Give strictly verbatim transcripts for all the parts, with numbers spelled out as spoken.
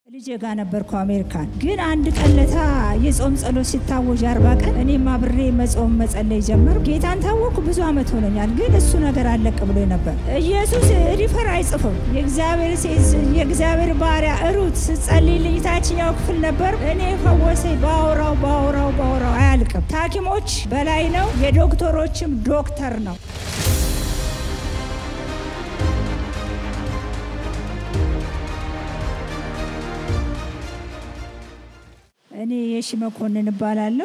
ልጄ ጋር ነበርኩ አሜሪካን ግን አንድ ቀለታ የጾም ጸሎት ሲታወጅ አርባ ቀን እኔም አብሬ መጾም መጸለይ ጀመርኩ። ጌታን ታወኩ ብዙ አመት ሆነኛል። ግን እሱ ነገር አለቀ ብሎ ነበር። ኢየሱስ ሪፈር አይጽፍም። የእግዚአብሔር ሴት የእግዚአብሔር ባሪያ ሩት ጸልይልኝ ታችኛው ክፍል ነበር። እኔ ፈወሰኝ ባወራው ባወራው ባወራው አያልቅም። ታኪሞች በላይ ነው፣ የዶክተሮችም ዶክተር ነው። እኔ የሺ መኮንን እባላለሁ።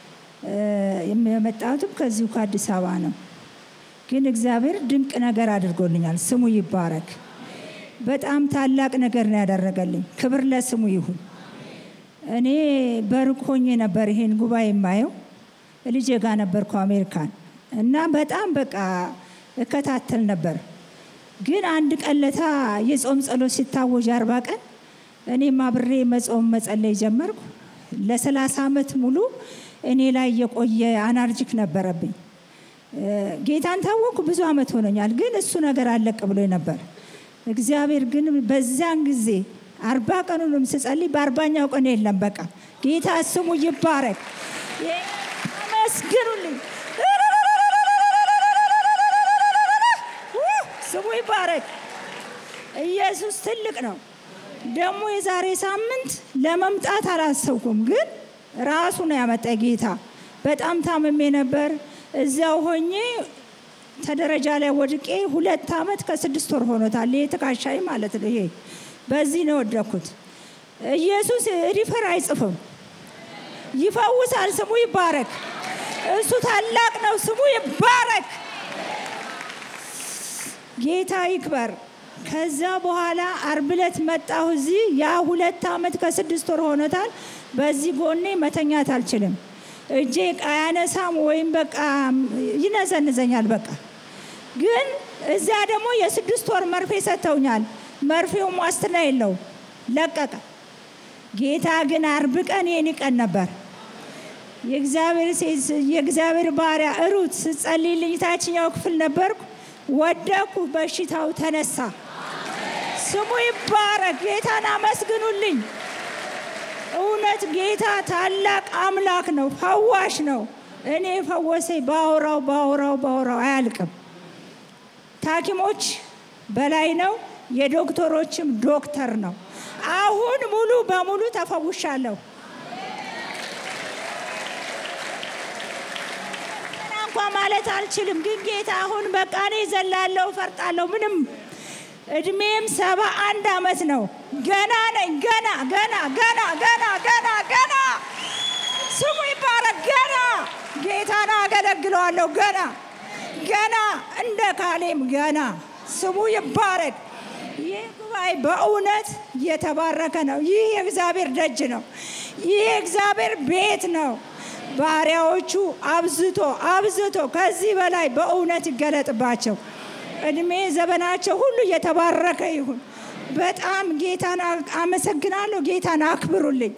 የመጣሁት ከዚሁ ከአዲስ አበባ ነው። ግን እግዚአብሔር ድንቅ ነገር አድርጎልኛል። ስሙ ይባረክ። በጣም ታላቅ ነገር ነው ያደረገልኝ። ክብር ለስሙ ይሁን። እኔ በርቆኝ ነበር ይሄን ጉባኤ የማየው። ልጄ ጋር ነበርኩ አሜሪካን እና በጣም በቃ እከታተል ነበር። ግን አንድ ቀለታ የጾም ጸሎት ሲታወጅ አርባ ቀን እኔም አብሬ መጾም መጸለይ ጀመርኩ። ለሰላሳ አመት ሙሉ እኔ ላይ የቆየ አናርጂክ ነበረብኝ። ጌታን ታወኩ ብዙ አመት ሆነኛል። ግን እሱ ነገር አለቀ ብሎ ነበር። እግዚአብሔር ግን በዛን ጊዜ አርባ ቀኑንም ስጸልይ በአርባኛው ቀን የለም። በቃ ጌታ ስሙ ይባረክ። አመስግኑልኝ። ስሙ ይባረክ። ኢየሱስ ትልቅ ነው። ደሞ የዛሬ ሳምንት ለመምጣት አላሰብኩም። ግን ራሱ ነው ያመጣ ጌታ። በጣም ታምሜ ነበር። እዛው ሆኜ ተደረጃ ላይ ወድቄ ሁለት አመት ከስድስት ወር ሆኖታል። የተካሻይ ማለት ነው። ይሄ በዚህ ነው ወደኩት። ኢየሱስ ሪፈር አይጽፍም፣ ይፈውሳል። ስሙ ይባረክ። እሱ ታላቅ ነው። ስሙ ይባረክ። ጌታ ይክበር። ከዛ በኋላ አርብለት መጣሁ እዚህ። ያ ሁለት አመት ከስድስት ወር ሆኖታል። በዚህ ጎኔ መተኛት አልችልም። እጄ ቃያነሳም ወይም በቃ ይነዘንዘኛል በቃ። ግን እዛ ደግሞ የስድስት ወር መርፌ ሰጥተውኛል። መርፌው ዋስትና የለው ለቀቀ። ጌታ ግን አርብ ቀን የኔ ቀን ነበር። የእግዚአብሔር ሴት የእግዚአብሔር ባሪያ ሩት ጸልይልኝ ታችኛው ክፍል ነበርኩ። ወደኩ፣ በሽታው ተነሳ። ስሙ ይባረክ። ጌታን አመስግኑልኝ። እውነት ጌታ ታላቅ አምላክ ነው፣ ፈዋሽ ነው። እኔ ፈወሰኝ ባወራው ባወራው ባወራው አያልቅም። ታኪሞች በላይ ነው፣ የዶክተሮችም ዶክተር ነው። አሁን ሙሉ በሙሉ ተፈውሻለሁ። እንኳን ማለት አልችልም። ግን ጌታ አሁን በቃ እኔ ዘላለሁ ፈርጣለሁ። ምንም እድሜም ሰባ አንድ አመት ነው። ገና ነኝ። ገና ገና ገና ገና ገና ገና ስሙ ይባረክ። ገና ጌታን አገለግለዋለሁ። ገና ገና እንደ ካሌም ገና ስሙ ይባረክ። ይህ ጉባኤ በእውነት የተባረከ ነው። ይህ የእግዚአብሔር ደጅ ነው። ይህ የእግዚአብሔር ቤት ነው። ባሪያዎቹ አብዝቶ አብዝቶ ከዚህ በላይ በእውነት ይገለጥባቸው። እድሜ ዘመናቸው ሁሉ የተባረከ ይሁን። በጣም ጌታን አመሰግናለሁ። ጌታን አክብሩልኝ።